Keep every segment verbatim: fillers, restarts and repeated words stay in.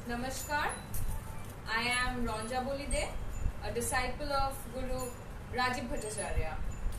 Namaskar, I am Ronja Bolide, a disciple of Guru Rajiv Bhattacharya.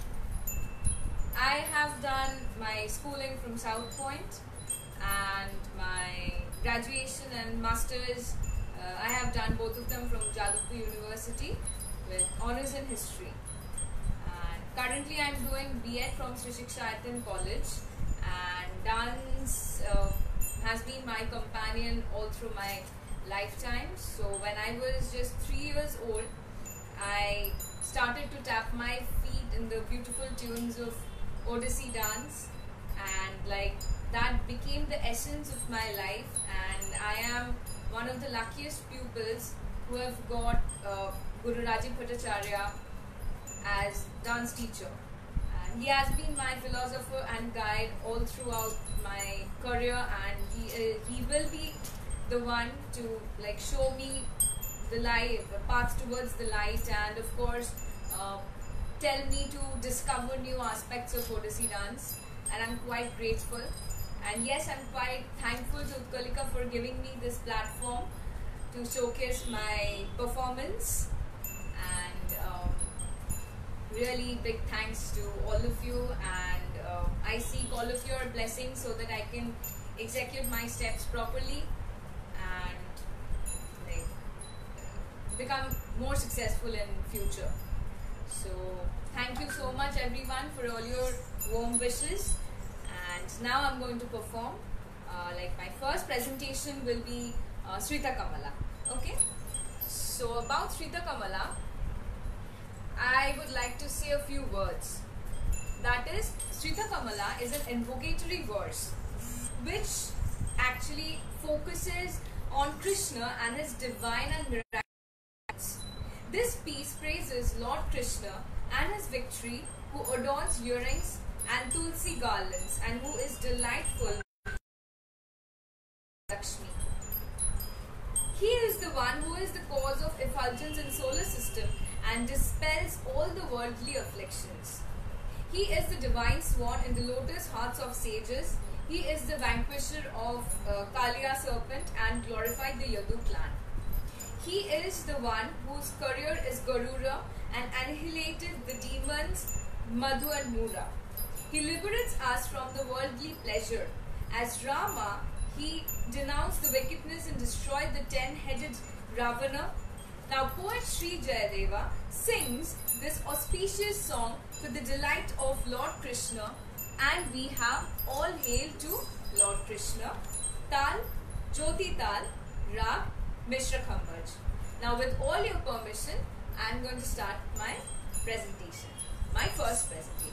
I have done my schooling from South Point and my graduation and masters, uh, I have done both of them from Jadavpur University with honours in history. And currently I am doing B Ed from Sri Shiksha College, and dance uh, has been my companion all through my lifetime. So when I was just three years old, I started to tap my feet in the beautiful tunes of Odissi dance, and like that became the essence of my life, and I am one of the luckiest pupils who have got uh, Guru Rajiv Bhattacharya as dance teacher. And he has been my philosopher and guide all throughout my career, and he, uh, he will be the one to like show me the light, the path towards the light, and of course uh, tell me to discover new aspects of Odissi dance. And I'm quite grateful, and yes, I'm quite thankful to Utkalika for giving me this platform to showcase my performance. And um, really big thanks to all of you, and uh, I seek all of your blessings so that I can execute my steps properly and like become more successful in future. So thank you so much everyone for all your warm wishes, and now I'm going to perform. Uh, like my first presentation will be uh, Srita Kamala. Okay, so about Srita Kamala, I would like to say a few words. That is, Srita Kamala is an invocatory verse which actually focuses on Krishna and his divine and miraculous. This piece praises Lord Krishna and his victory, who adorns earrings and tulsi garlands and who is delightful Lakshmi. He is the one who is the cause of effulgence in solar system and dispels all the worldly afflictions. He is the divine swan in the lotus hearts of sages. He is the vanquisher of uh, Kaliya serpent and glorified the Yadu clan. He is the one whose career is Garuda and annihilated the demons Madhu and Mura. He liberates us from the worldly pleasure. As Rama, he denounced the wickedness and destroyed the ten-headed Ravana. Now poet Sri Jayadeva sings this auspicious song for the delight of Lord Krishna, and we have All Hail to Lord Krishna, Tal, Jyoti Tal, Rag, Mishra Khambaj. Now with all your permission, I am going to start my presentation, my first presentation.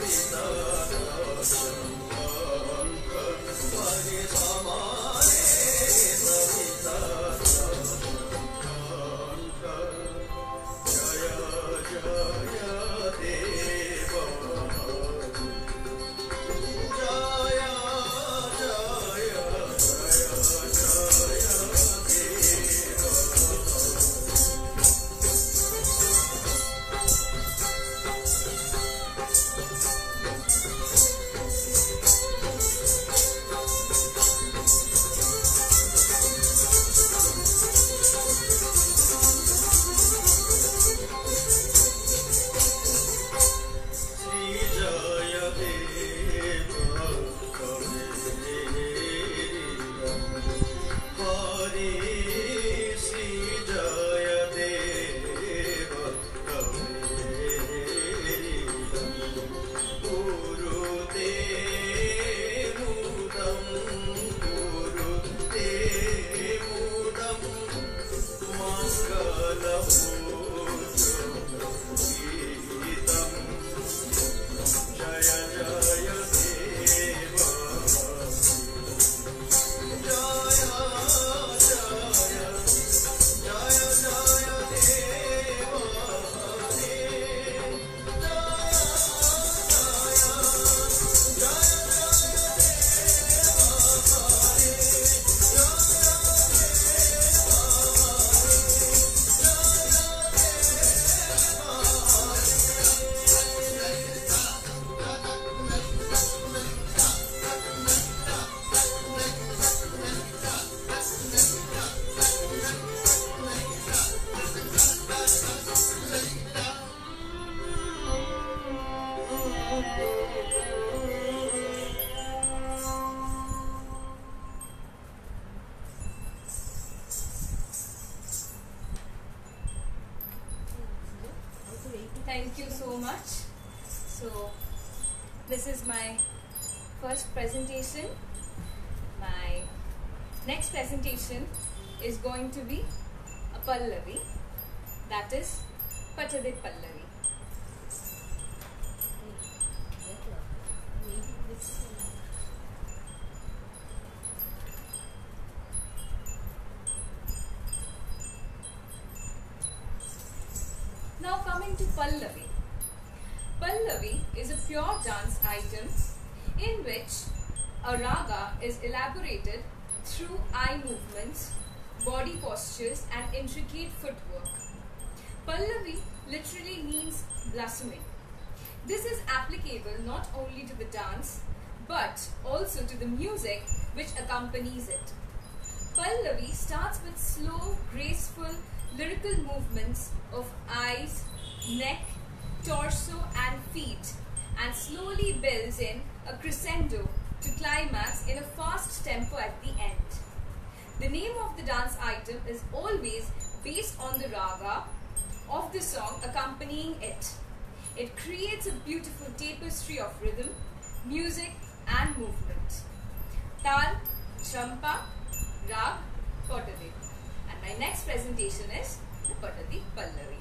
Thank you so much. So, this is my first presentation. My next presentation is going to be a Pallavi, that is Patade Pallavi. Now coming to Pallavi. Pallavi is a pure dance item in which a raga is elaborated through eye movements, body postures and intricate footwork. Pallavi literally means blossoming. This is applicable not only to the dance but also to the music which accompanies it. Pallavi starts with slow, graceful, lyrical movements of eyes, neck, torso and feet and slowly builds in a crescendo to climax in a fast tempo at the end. The name of the dance item is always based on the raga of the song accompanying it. It creates a beautiful tapestry of rhythm, music and movement. Tal, Champa, Rag, Patade. And my next presentation is the Patade Pallavi.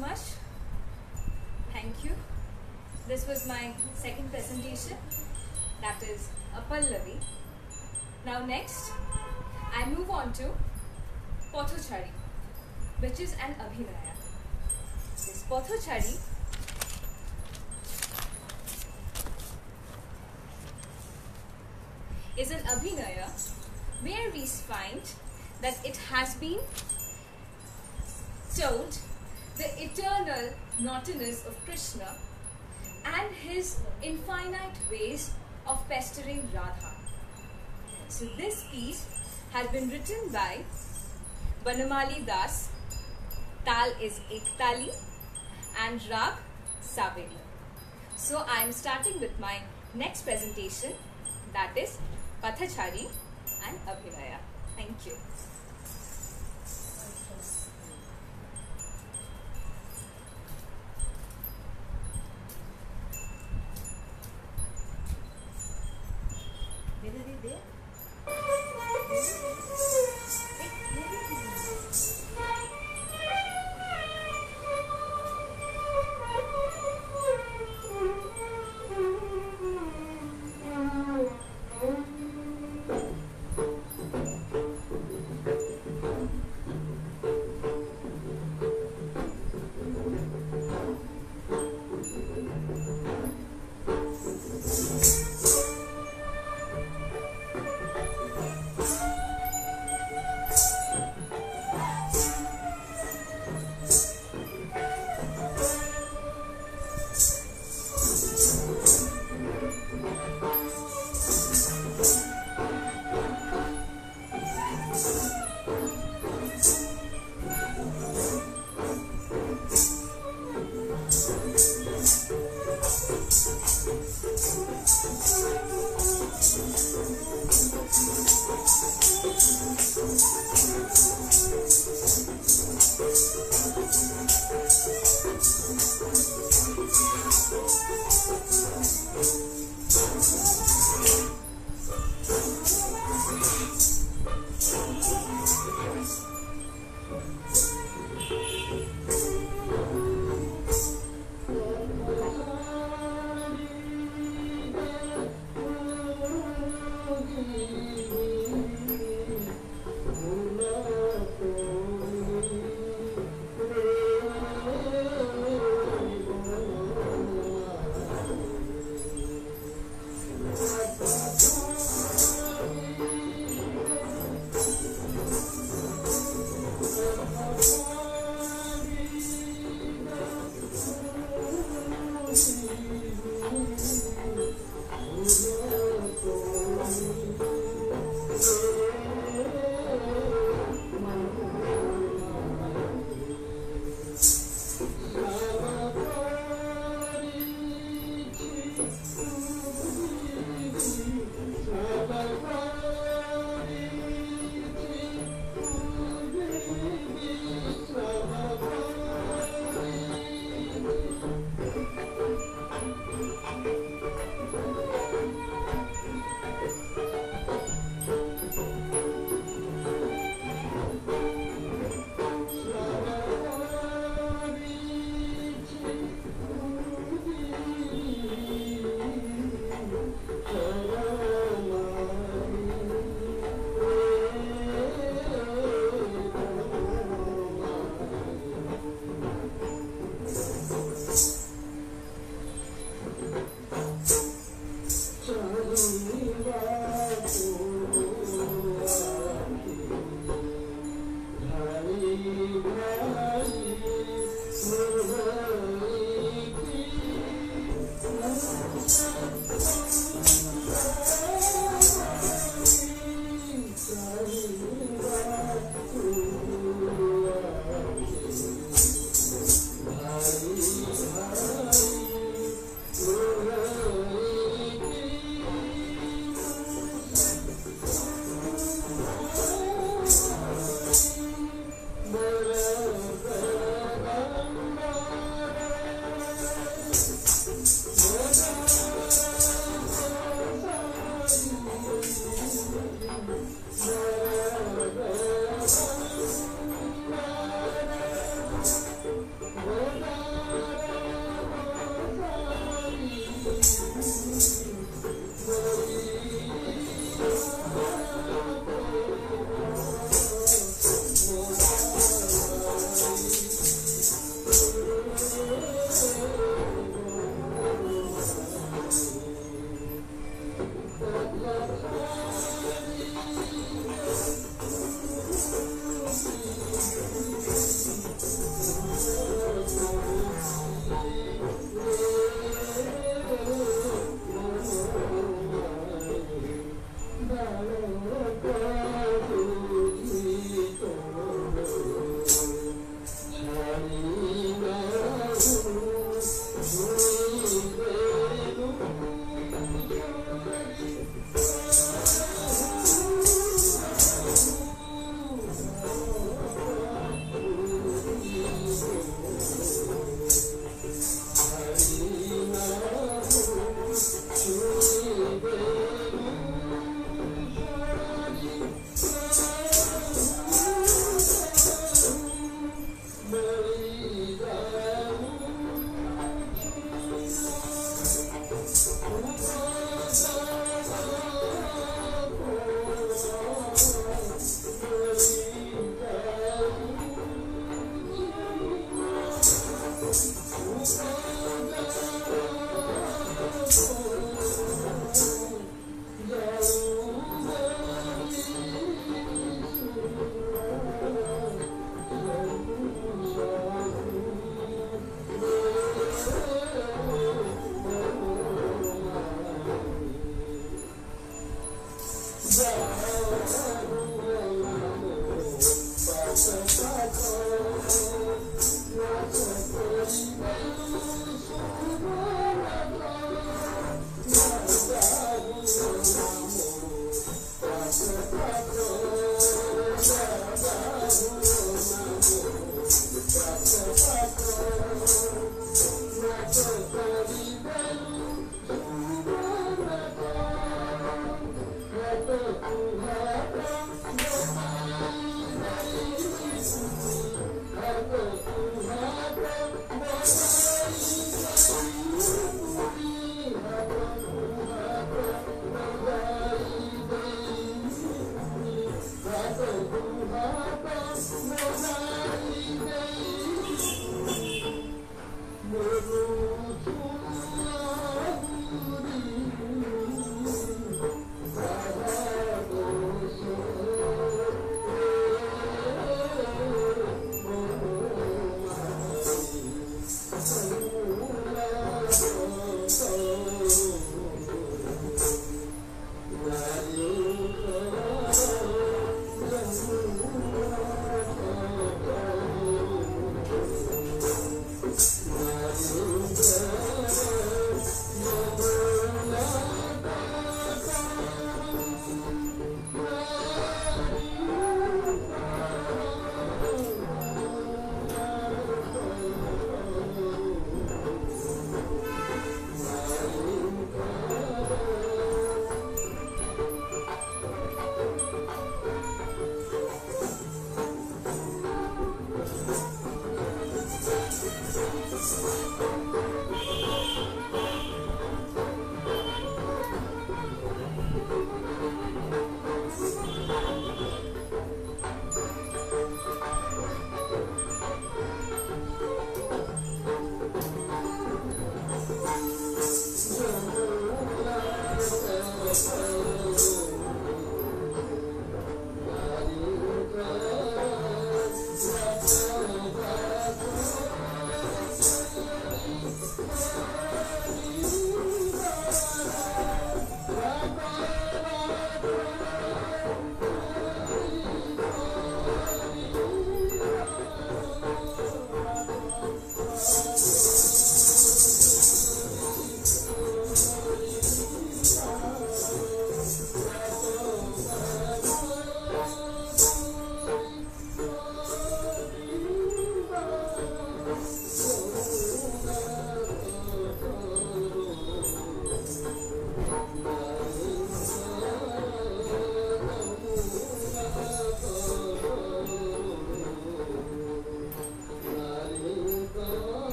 much. Thank you. This was my second presentation, that is a Pallavi. Now next, I move on to Pothochari, which is an Abhinaya. This Pothochari is an Abhinaya where we find that it has been told the eternal naughtiness of Krishna and his infinite ways of pestering Radha. So this piece has been written by Banamali Das, Tal is Ektali and Rag Saveri. So I am starting with my next presentation, that is Pothochari and Abhinaya. Thank you.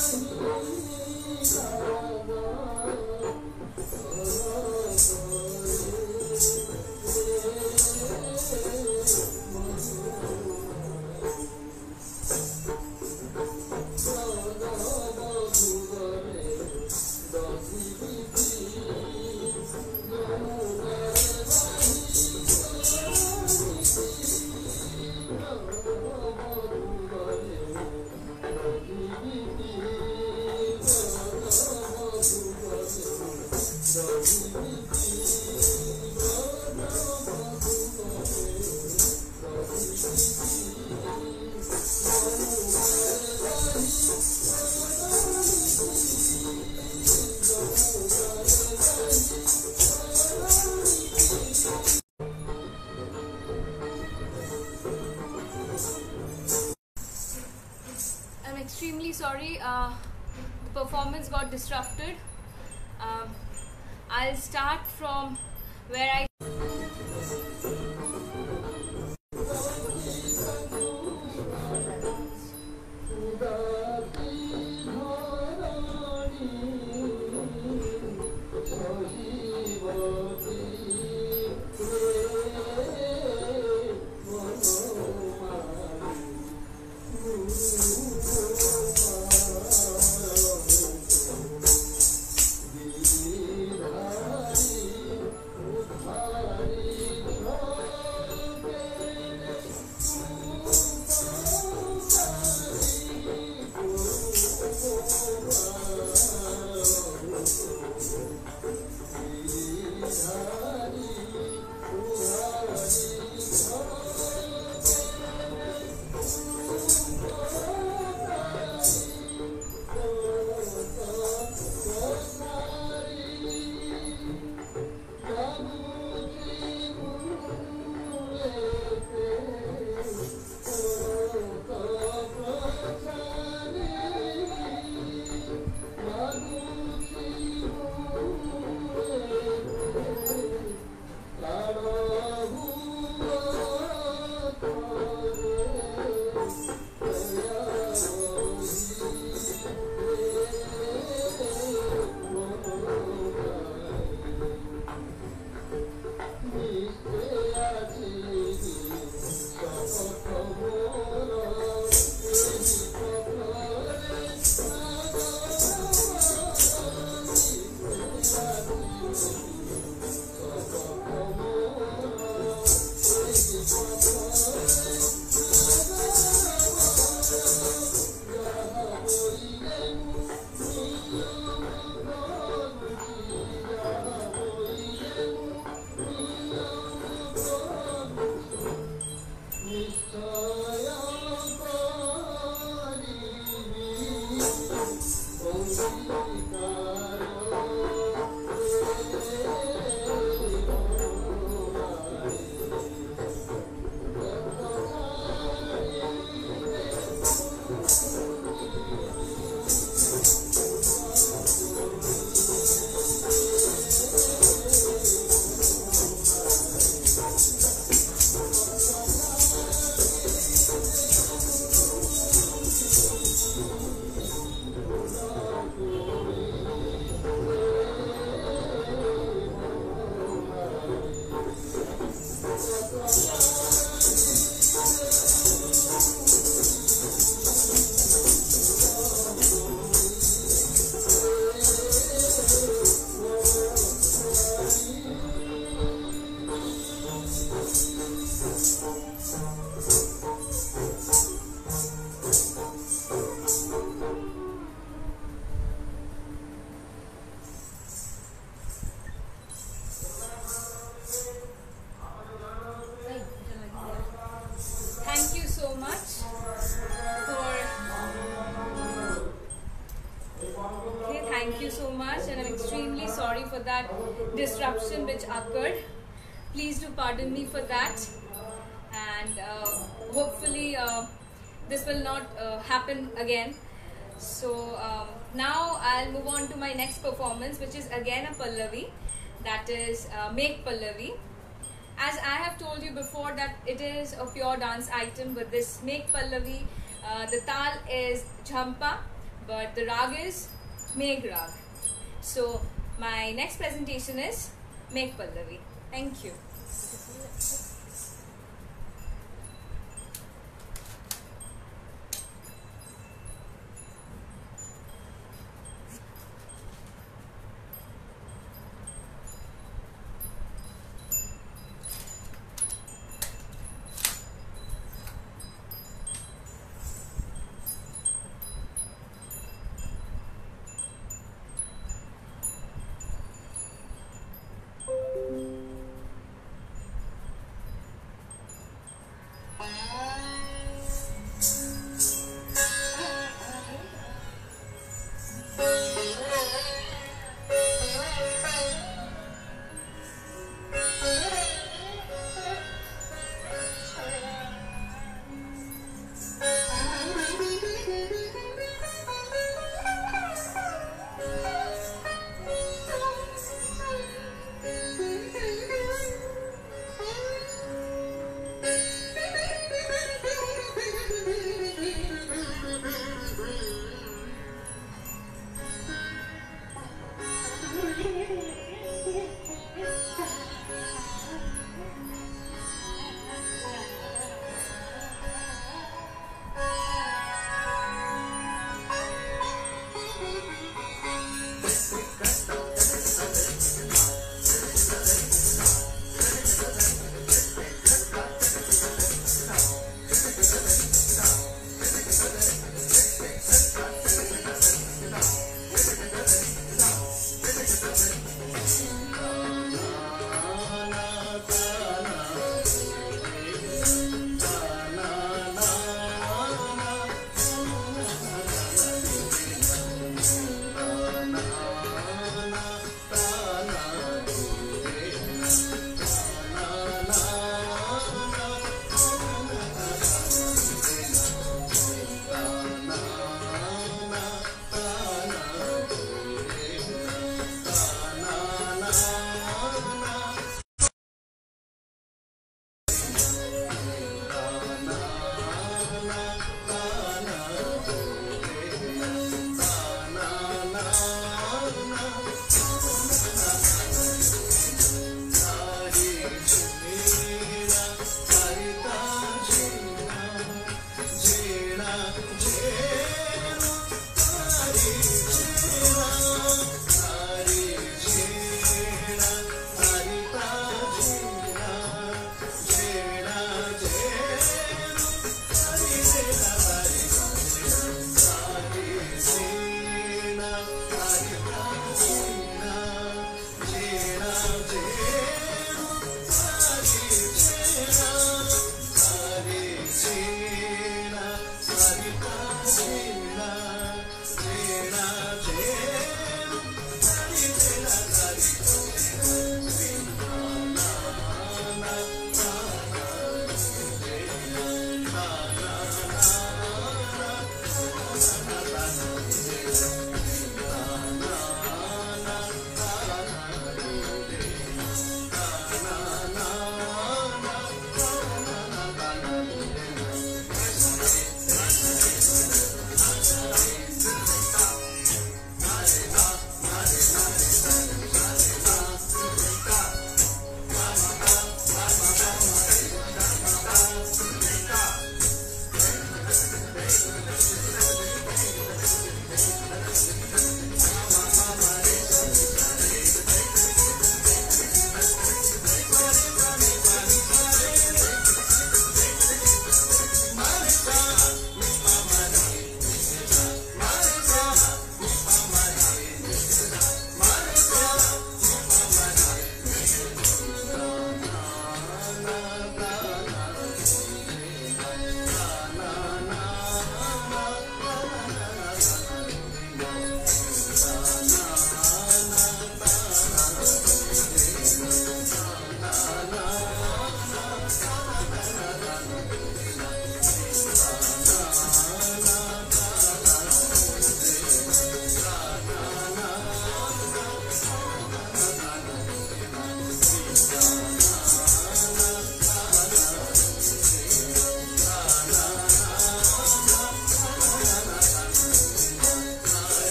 I'm extremely sorry, uh, the performance got disrupted. Um, I'll start from where I so much, and I'm extremely sorry for that disruption which occurred. Please do pardon me for that, and uh, hopefully uh, this will not uh, happen again. So um, now I'll move on to my next performance, which is again a Pallavi, that is uh, Make Pallavi. As I have told you before that it is a pure dance item. With this Make Pallavi, uh, the tal is Jhampa, but the rag is Megh Rag. So my next presentation is Megh Pallavi. Thank you.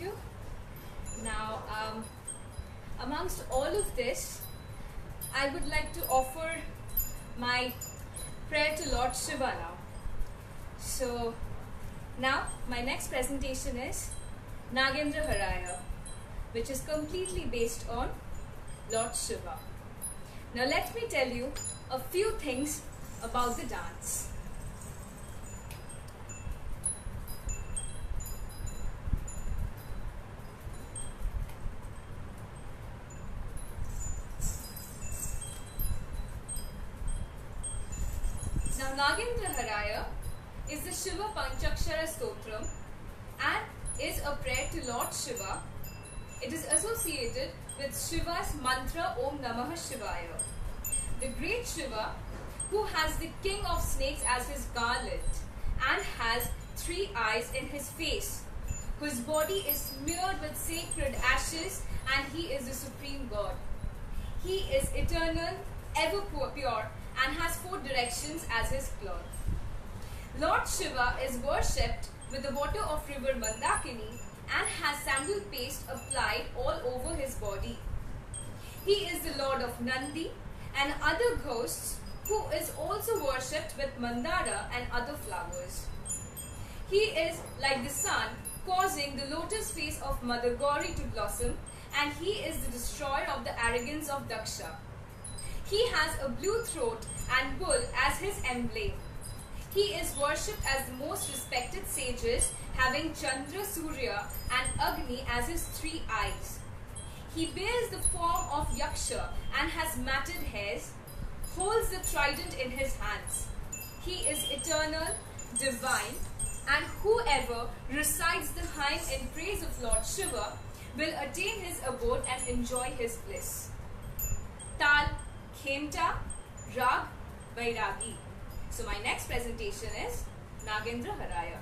you. Now, um, amongst all of this, I would like to offer my prayer to Lord Shiva now. So, now my next presentation is Nagendra Haraya, which is completely based on Lord Shiva. Now let me tell you a few things about the dance. Now Nagendra Haraya is the Shiva Panchakshara Stotram and is a prayer to Lord Shiva. It is associated with Shiva's mantra Om Namah Shivaya. The great Shiva, who has the king of snakes as his garland and has three eyes in his face, whose body is smeared with sacred ashes, and he is the supreme God. He is eternal, ever pure, and has four directions as his cloth. Lord Shiva is worshipped with the water of river Mandakini and has sandal paste applied all over his body. He is the lord of Nandi and other ghosts, who is also worshipped with Mandara and other flowers. He is like the sun, causing the lotus face of Mother Gauri to blossom, and he is the destroyer of the arrogance of Daksha. He has a blue throat and bull as his emblem. He is worshipped as the most respected sages, having Chandra, Surya and Agni as his three eyes. He bears the form of Yaksha and has matted hairs, holds the trident in his hands. He is eternal, divine, and whoever recites the hymn in praise of Lord Shiva will attain his abode and enjoy his bliss. Tal, Khemta, Rag, Vairagi. So my next presentation is Nagendra Haraya.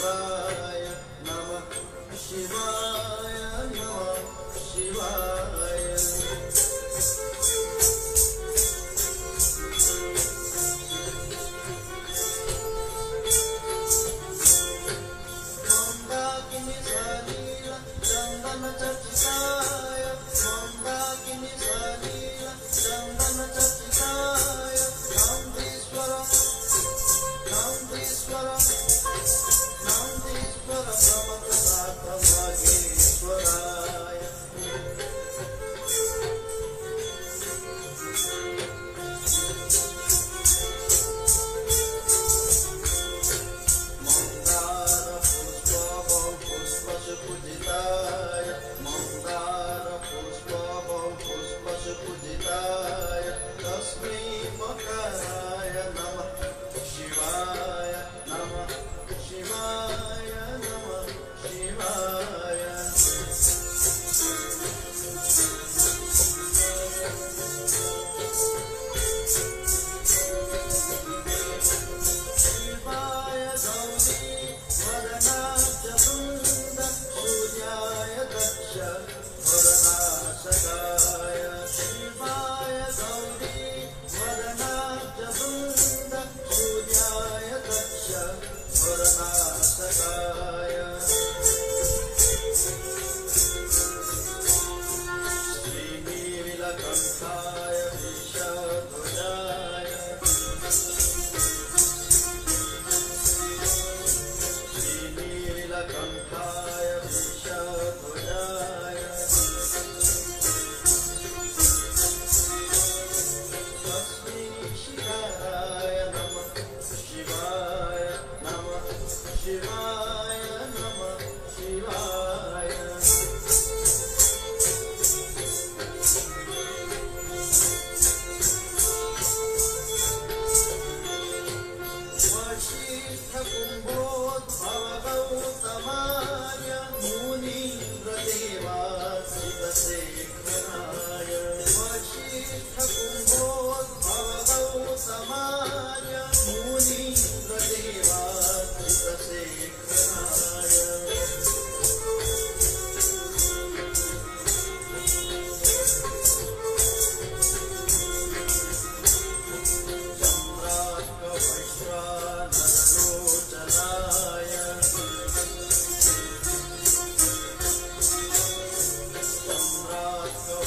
Shivaya Namah Shivaya Namah Shivaya. Mandakini Salila Chandana Chachikaya, Mandakini Salila Chandana Chachikaya, Nandiswara Nandiswara Nandiswara Brahmaprasatha Bhageshwaraya. Mandara Pushpa Bhau Pushpa Pujitaya, Mandara Pushpa Bhau Pushpa Pujitaya, Tasmai Makaraya Namah Shivaya Namah Shivaya Namah Shivaya. Shivaya Gauri Varanasya Sunda Suryaya Daksha Varanasakaya. Shivaya Gauri Varanasya Sunda Suryaya Daksha Varanasakaya. Srinilakantaya Vishadhvajaya, Srinilakantaya Vishadhvajaya, Tasmai Shivaraya Namah Shivaya Namah Shivaya Namah Shivaya. Vashishta Kumbhodbhava Gautamaya Munindra Devasita Sekharaya. Vashishta Kumbhodbhava Gautamaya Munindra Devasita Sekharaya. Chamraka Vaishvanaralocanaya, Chamraka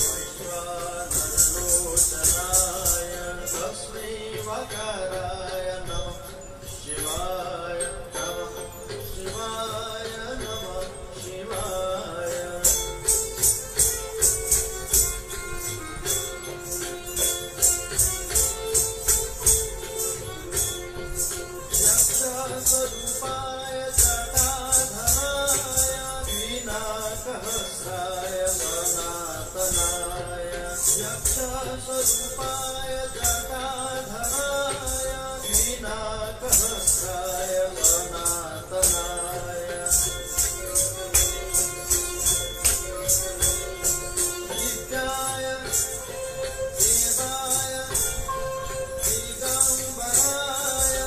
Vaishvanaralocanaya, Tasmai Vakaraya Namah Shivaya Namah Shivaya Namah Shivaya. Yaksha-sarupaya Jatadharaya, Vinakahasraya Sanatanaya. Yaksha-sarupaya Jatadharaya, Vinakahasraya Sanatanaya. Nityaya Devaya Digambaraya,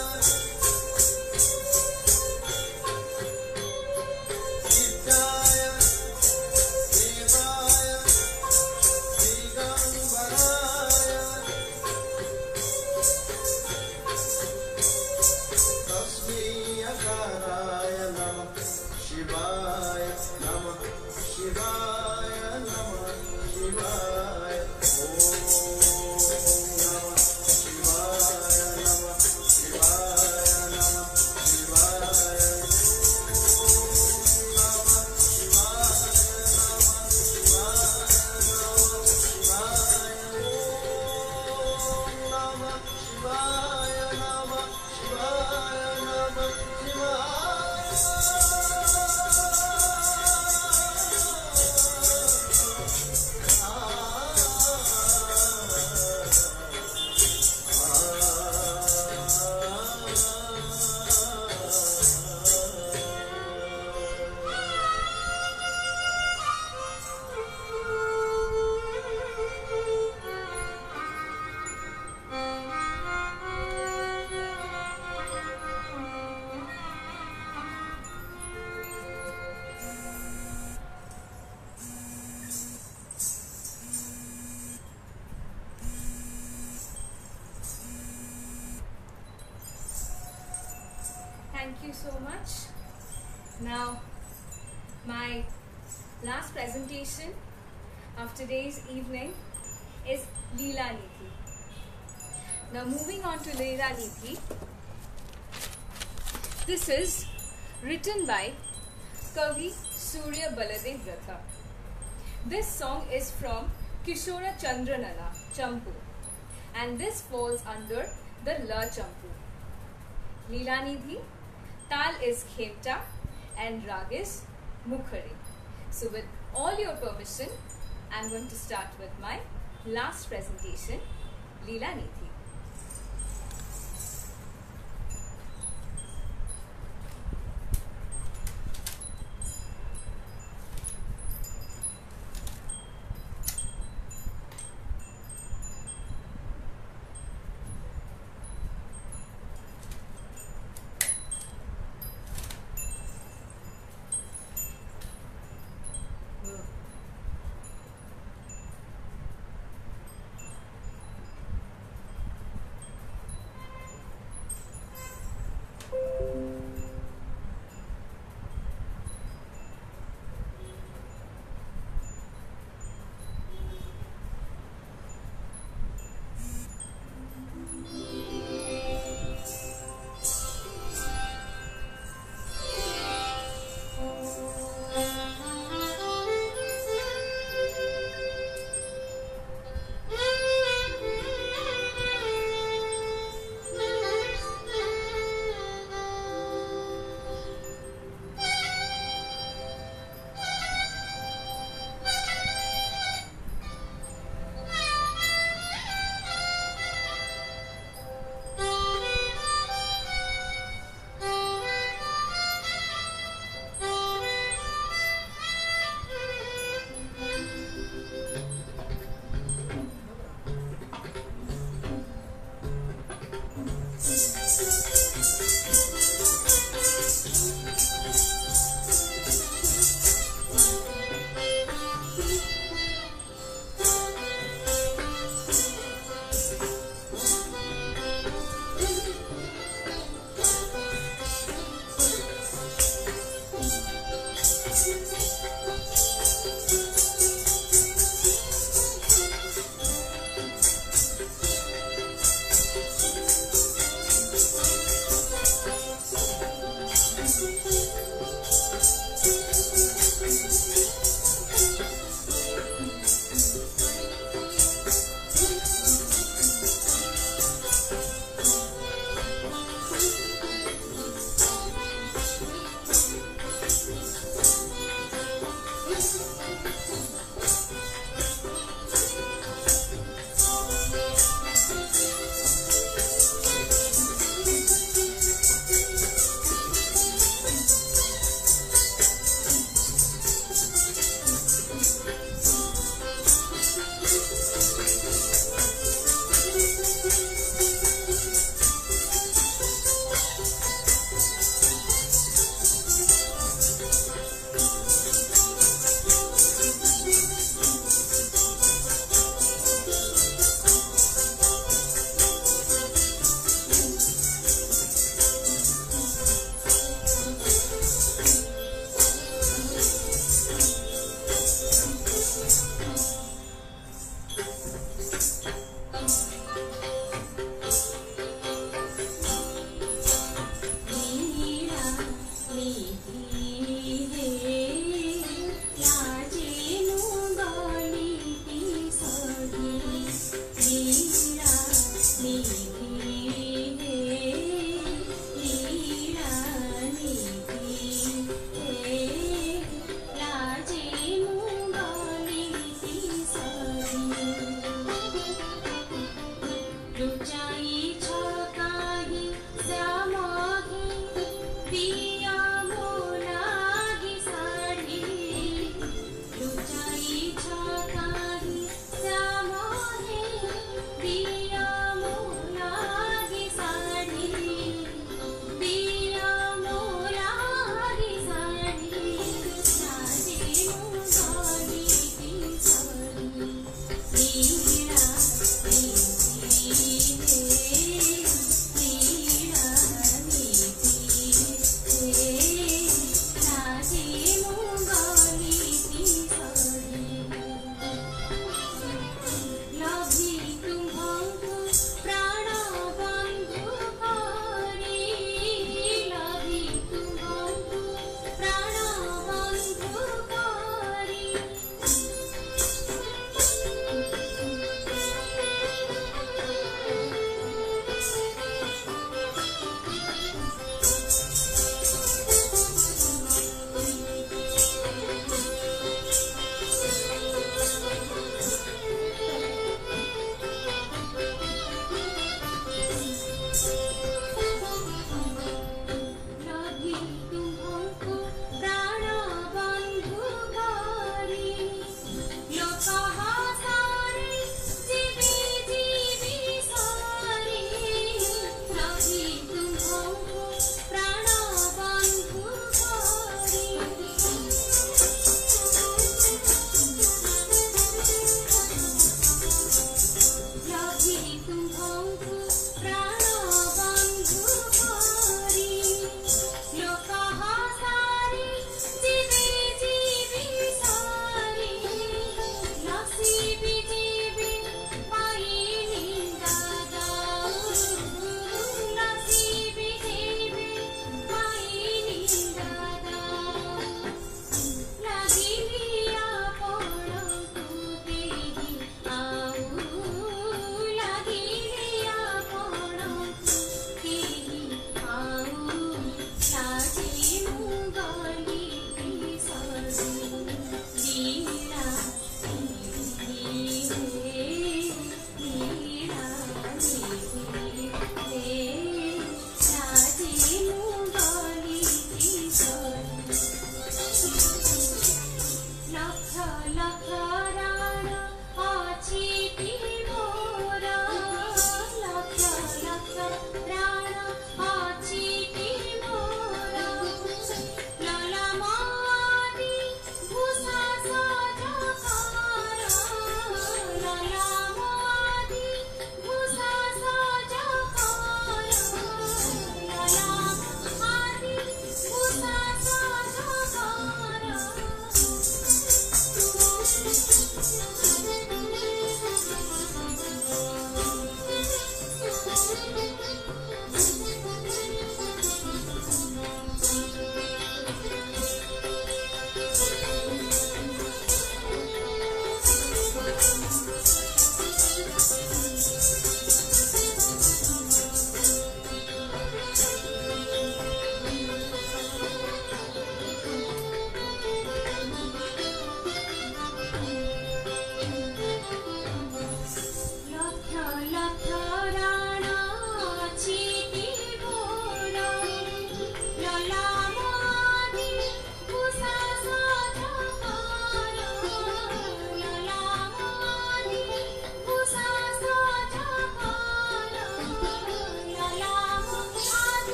Nityaya Devaya Digambaraya, Tasmai Akaraya Namah Shivaya Namah Shivaya Namah Shivaya. Om Namah Shivaya Namah Shivaya Namah Shivaya. Shivaya Thank you so much. Now, my last presentation of today's evening is Leela Nidhi. Now, moving on to Leela Nidhi, this is written by Kavi Surya Baladev Ratha. This song is from Kishora Chandranala Champu, and this falls under the La Champu. Leela Nidhi, Tal is Khepta and Rag is Mukhari. So with all your permission, I'm going to start with my last presentation, Leela Nidhi.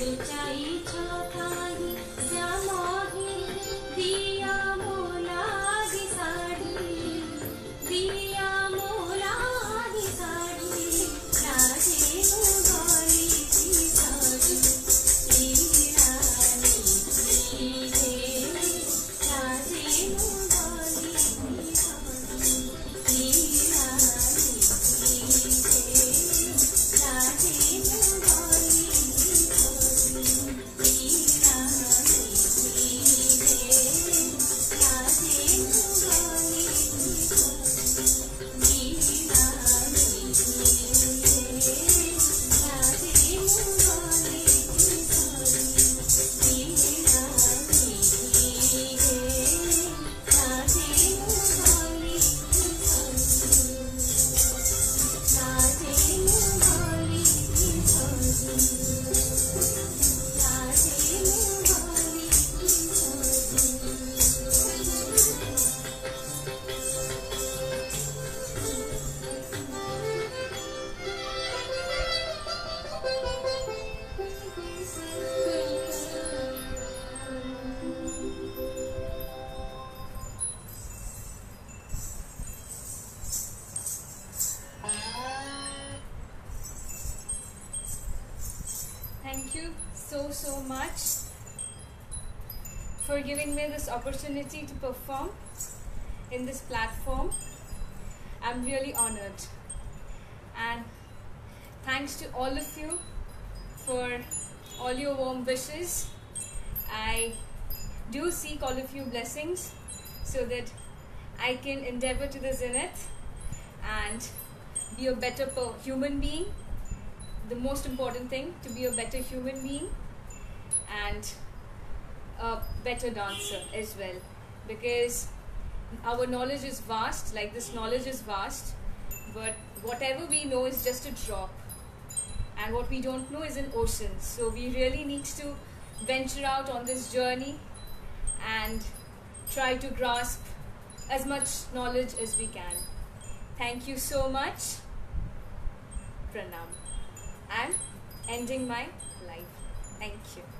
Thank you so so much for giving me this opportunity to perform in this platform. I'm really honored, and thanks to all of you for all your warm wishes. I do seek all of your blessings so that I can endeavor to the zenith and be a better per human being. The most important thing, to be a better human being and a better dancer as well, because our knowledge is vast, like this knowledge is vast, but whatever we know is just a drop, and what we don't know is an ocean. So we really need to venture out on this journey and try to grasp as much knowledge as we can. Thank you so much. Pranam. I'm ending my life. Thank you.